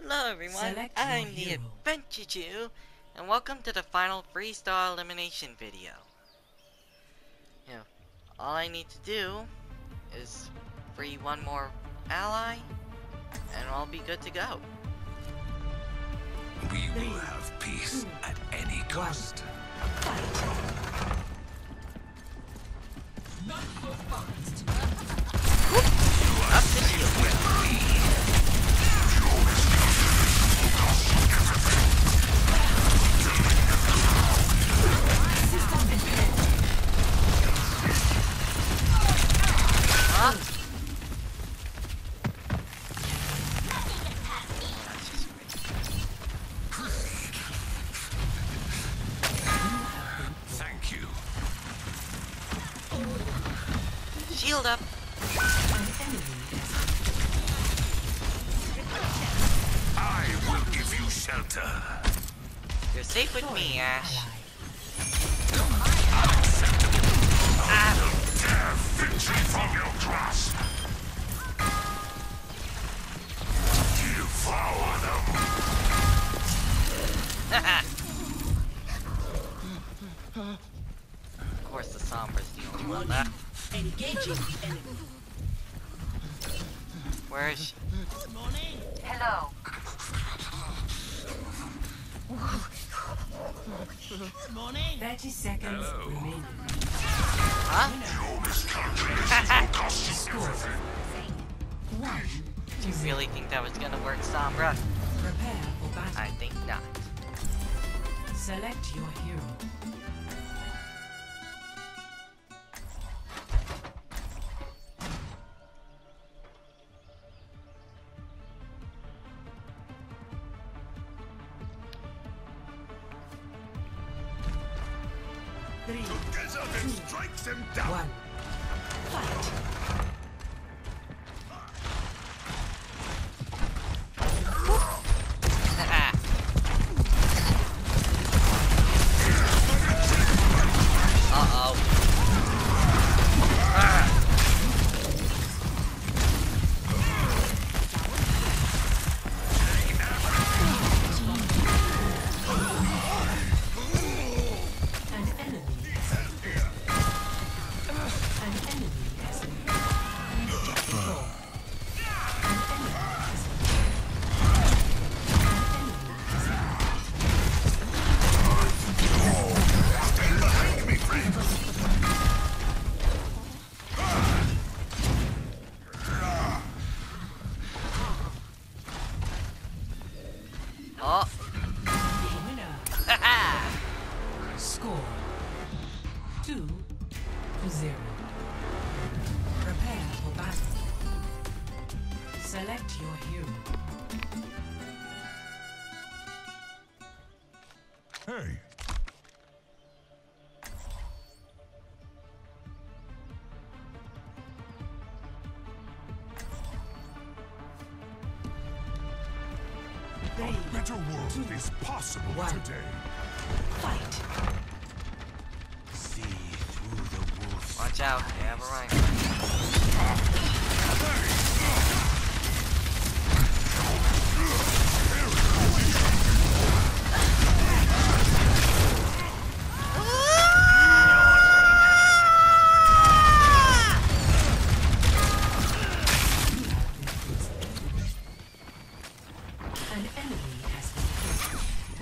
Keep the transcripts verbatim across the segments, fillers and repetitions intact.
Hello everyone, Select I'm your the hero. Adventure Jew, and welcome to the final freestyle elimination video. You know, all I need to do is free one more ally, and I'll be good to go. We will have peace at any cost. Up the shield. Huh? Thank you. Shield up. I will give you shelter. You're safe with me, Ash. I will tear victory from your grasp. Devour them. Of course, the Sombra's the only one left. Engaging the enemy. Where is she? Hello. Thirty seconds Hello. remaining. Huh? Your miscalculations will cost you everything. One. Do you really think that was gonna work, Sombra? Prepare for battle. I think not. Select your hero. Three, Desert strikes him down. one. Fight. Uh-oh. Ah. An enemy has been An enemy has been Four. An enemy has Stand behind me, friend. Oh. The winner. Haha. Score two to zero. Prepare for battle. Select your hero. Hey. Three, Better world is possible One. today. fight. See through the wolf. Watch out, they have a rhino. An enemy has been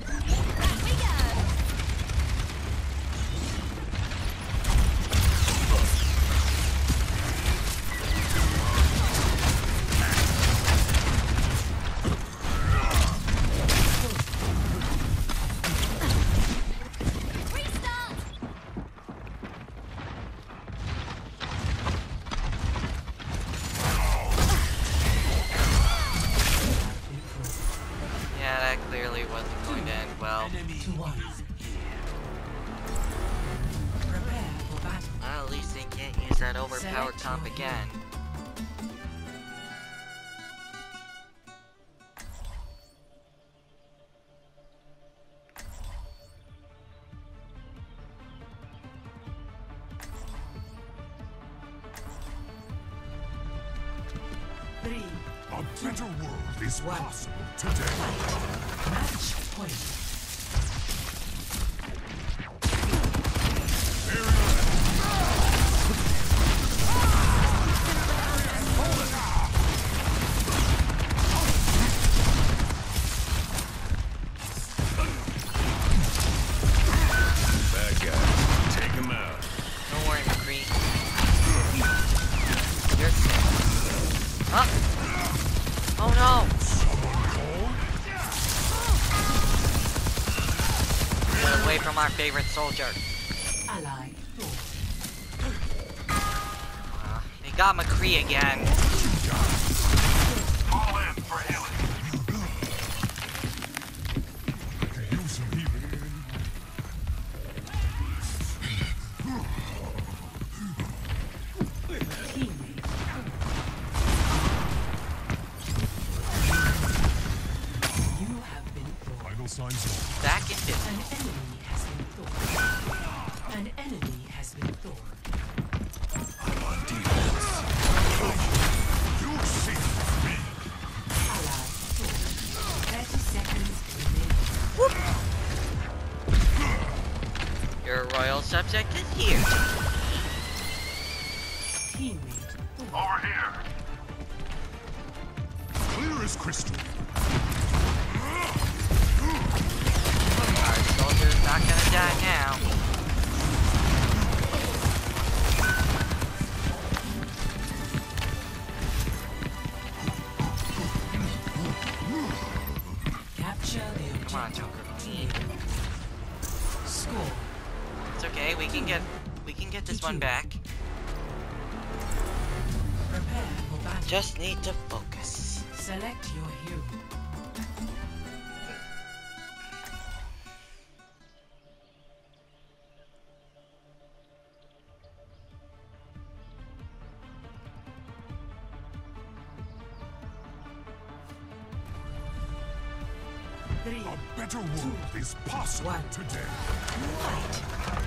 Yeah, that clearly wasn't going to end well. to one. Prepare for battle. Well, at least they can't use that overpowered Select comp your again. Three, A better world is possible today. Match point. Bad guy. Take him out. Don't worry, McCree. You're safe. Huh? Oh no! Get away from our favorite soldier. Ally. Uh, they got McCree again. All in for healing. Use some healing. Teammate. You have been thought. Vital signs of Back in business. An enemy has been thought. An enemy has been thought. I'm on defense. You see me. Ally thought. Thirty seconds remaining. Your royal subject is here. Teammate. Over here. Clear as crystal. Our soldier's not gonna die now. Capture the Come on, objective. Joker. Score. It's okay. We can get we can get this one back. Prepare for battle. Just need to focus. Select your hero. Three. A better world is possible One. today. Fight.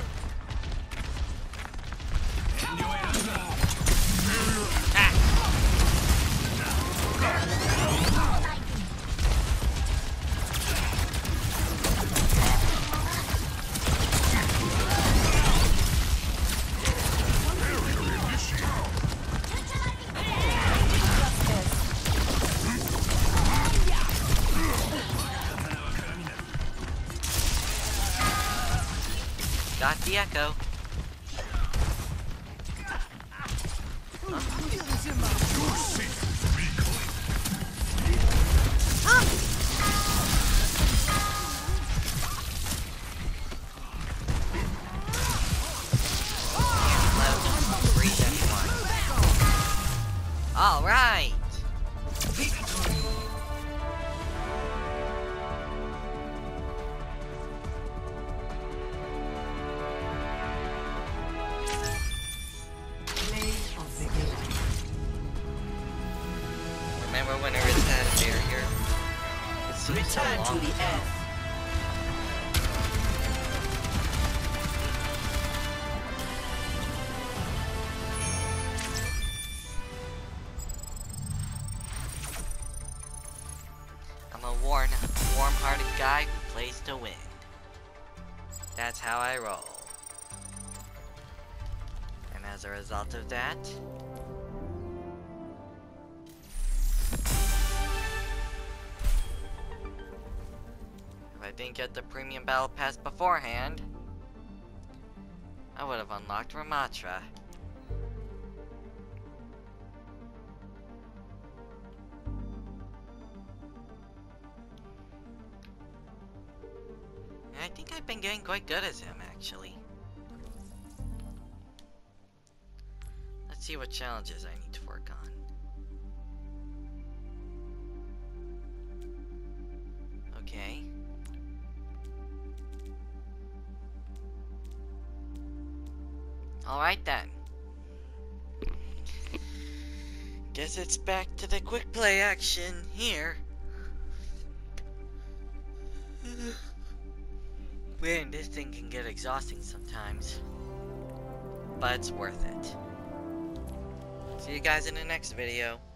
Got the echo. You're safe with me, Freeze anyone. All right. Play of the game. Remember when there is that barrier? It seems so Return to long. the earth. I'm a worn, warm-hearted guy who plays to win. That's how I roll. And as a result of that, if I didn't get the premium battle pass beforehand, I would have unlocked Ramatra. And I think I've been getting quite good as him, actually. Let's see what challenges I need to work on. Okay. Alright then. Guess it's back to the quick play action here. Man, this thing can get exhausting sometimes. But it's worth it. See you guys in the next video.